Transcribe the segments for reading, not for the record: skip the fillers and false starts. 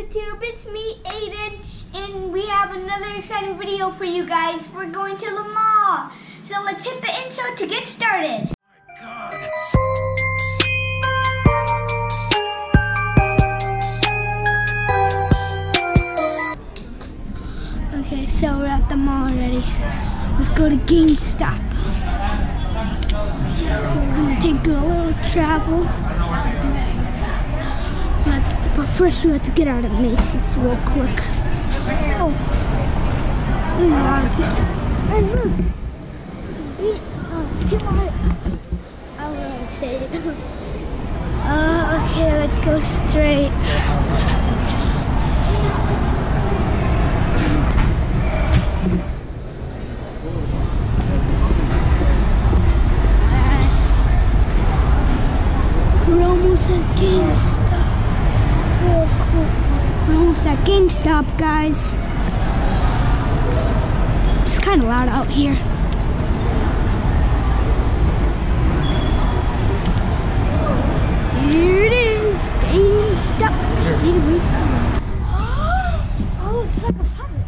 YouTube, it's me, Aiden, and we have another exciting video for you guys. We're going to the mall. So let's hit the intro to get started. Oh my God. Okay, so we're at the mall already. Let's go to GameStop. We're gonna take a little travel. But first we have to get out of Macy's real quick. Oh, there's a lot of people. And look, I don't know how to say it. Okay, let's go straight. We're almost at GameStop. Real cool. We're almost at GameStop, guys. It's kind of loud out here. Here it is, GameStop. Oh, it's like a puppet.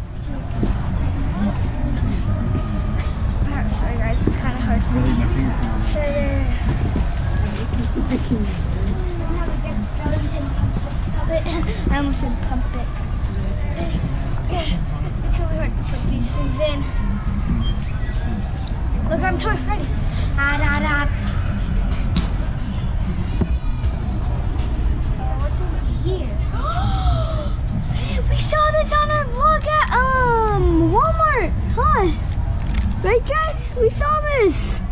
Sorry guys, it's kind of hard for me. I almost said pump it. It's really hard to put these things in. Look, I'm Toy Freddy. What's over here? We saw this on our vlog at Walmart, huh? Right, guys? We saw this.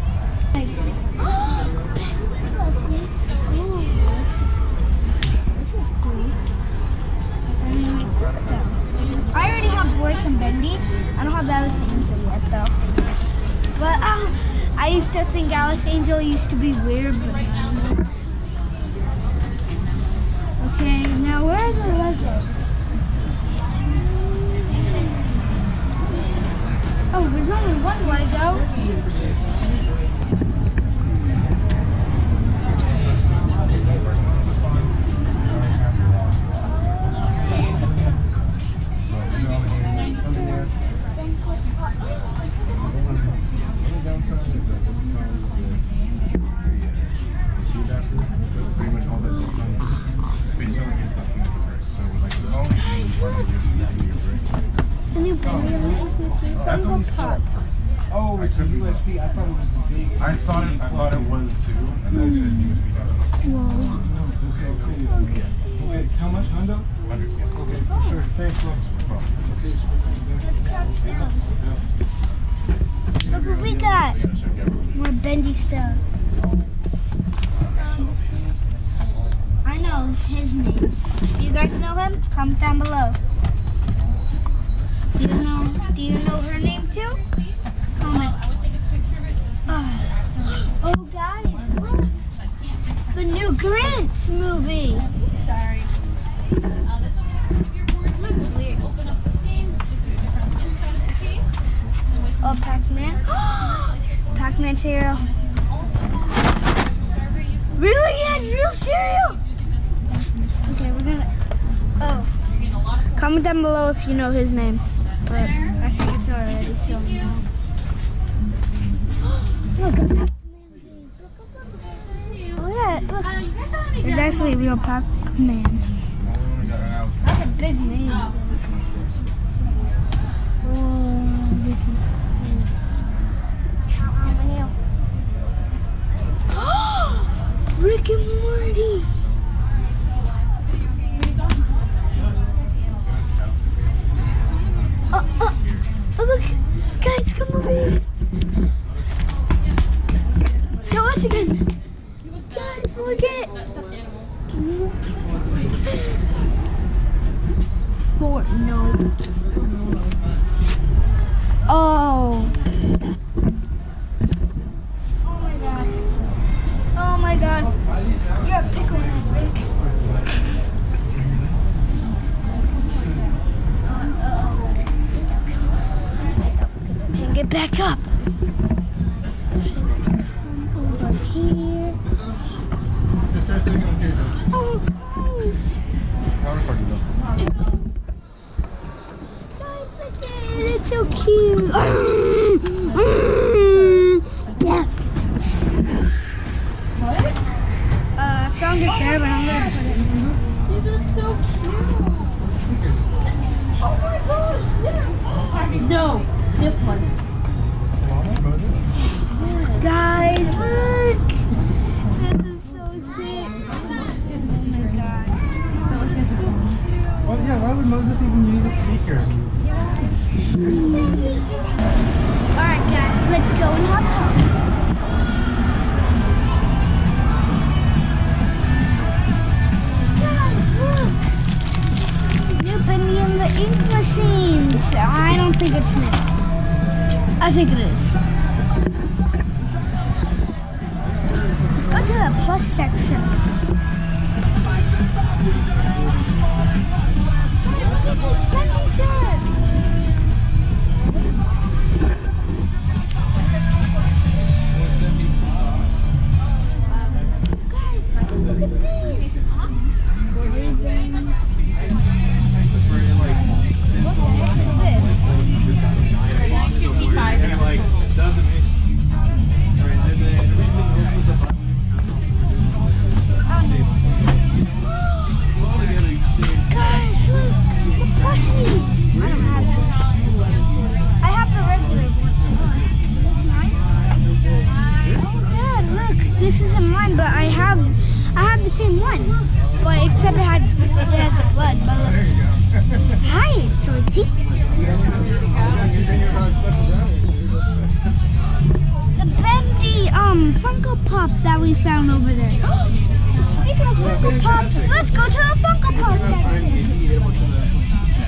I already have Boris and Bendy. I don't have Alice Angel yet though. But I used to think Alice Angel used to be weird, but now. Okay, now where are the Legos? Oh, there's only one Lego. Oh, it's a USB. I thought it was the big. I thought it was too, and then it said USB. Okay, cool. Okay. How much? $100? Okay, for sure. Thanks, bro. Let's crouch down. Look what we got. More bendy stuff. I know his name. You guys know him? Comment down below. Do you know her name too? Comment. Oh guys, look. The new Grinch movie. Sorry. Looks weird. Oh, Pac-Man. Pac-Man cereal. Really? Yes, real cereal. Okay, we're gonna. Oh. Comment down below if you know his name. But I think it's already so now. Look at Pac-Man. Look at it. Look. There's actually a real Pac-Man. That's a big name. Rick and Morty. Oh, look, guys, come over here. Show us again. Guys, look at Fortnite. Oh. Oh my god. Oh my god. You're a picklehead, Rick. Get back up. Over here. Oh, guys. you. Yes. I found it there, but I'm gonna put it in. These are so cute. Oh my gosh, yeah. No, this one. Guys, look. This is so sick. Oh my god. Oh yeah, why would Moses even use a speaker? Alright guys, let's go and hot tub. Guys, look! New Bendy in the ink machines. I don't think it's new. I think it is. Let's go to the plus section. Look at this Bendy shirt. Guys, look at these. What the heck is this? And it like doesn't make Guys, look, the plushies. I don't have this. I have the regular one. Is this mine? Oh Dad, look, this isn't mine, but I have the same one. But except it has a blood. But look. Hi, Georgie. The Bendy Funko Pop that we found over there. Speaking of Funko Pops, let's go to the Funko Pop section.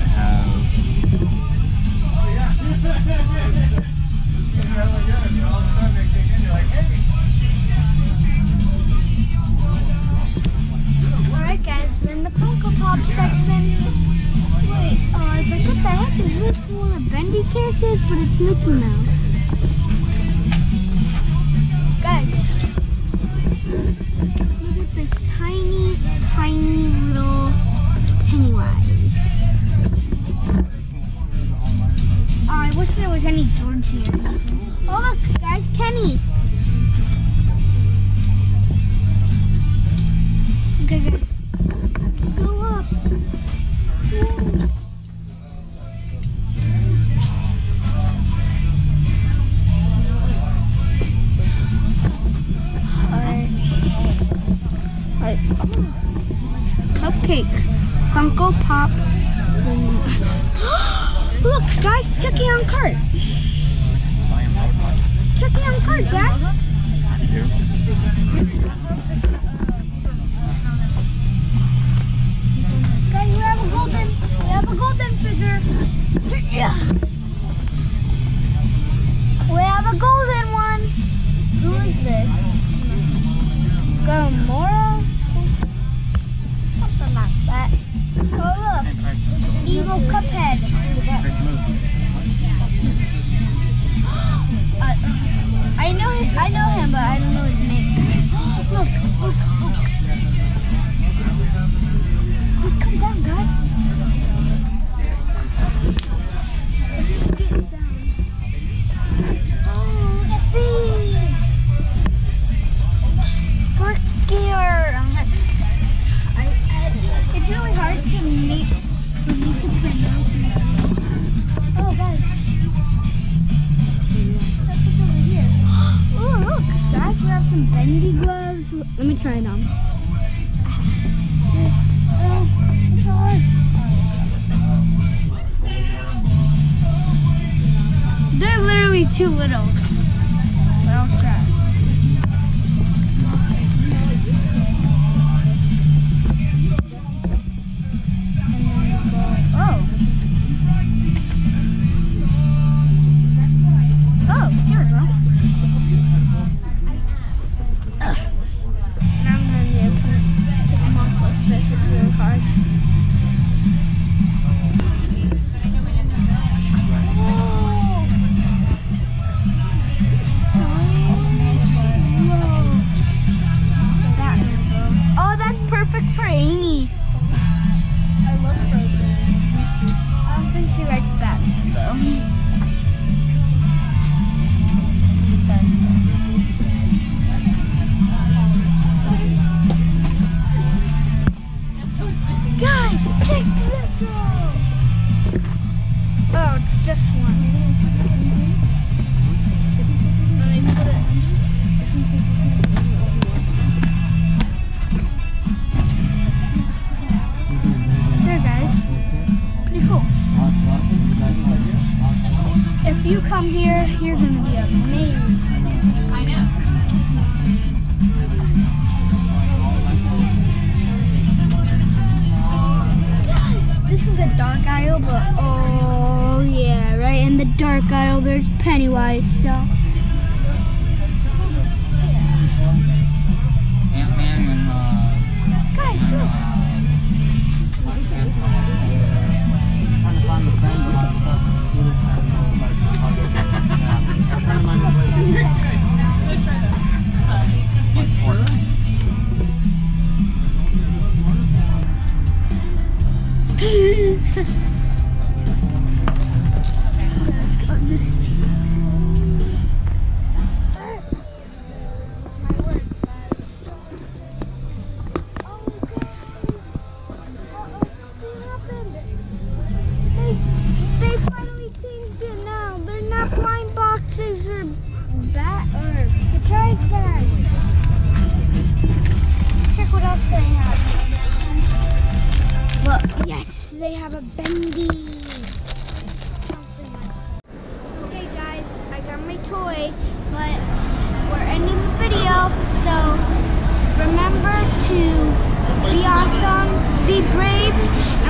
Alright guys, we're in the Funko Pop section. Wait, I was like, what the heck is this? One of Bendy characters, but it's Mickey Mouse. Guys, look at this tiny, tiny little Pennywise. Oh, I wish there was any George here. Oh look, guys, Kenny. Okay guys, go up. Whoa. Alright. Cupcake. Funko Pop. Look, guys, Chucky on cart. Chucky on cart, Dad. Guys, we have a golden figure. Yeah. We have a golden one. Who is this? Gamora? Something like that. Oh look, evil Cuphead. I know him, but I don't know his name. Look, look, look. Let's come down, guys. Let's get down. Oh, look at these. Sparkier. It's really hard to make for me to pronounce it. Oh, guys. That's what's over here. Oh, look, guys, we have some bendy gloves. Let me try it on. It's hard. They're literally too little. But I'll try. Check this out. Oh, it's just one. There, guys. Pretty cool. If you come here, you're gonna be amazed. I know. This is a dark aisle, but oh yeah, right in the dark aisle there's Pennywise, so. Ant-Man and Guys, look. trying to find the friend of mine. A friend of mine They finally changed it now. They're not blind boxes or surprise bags. Let's check what else they have. Well, yes, they have a bendy. Okay, guys, I got my toy, but we're ending the video. So remember to be awesome, be brave,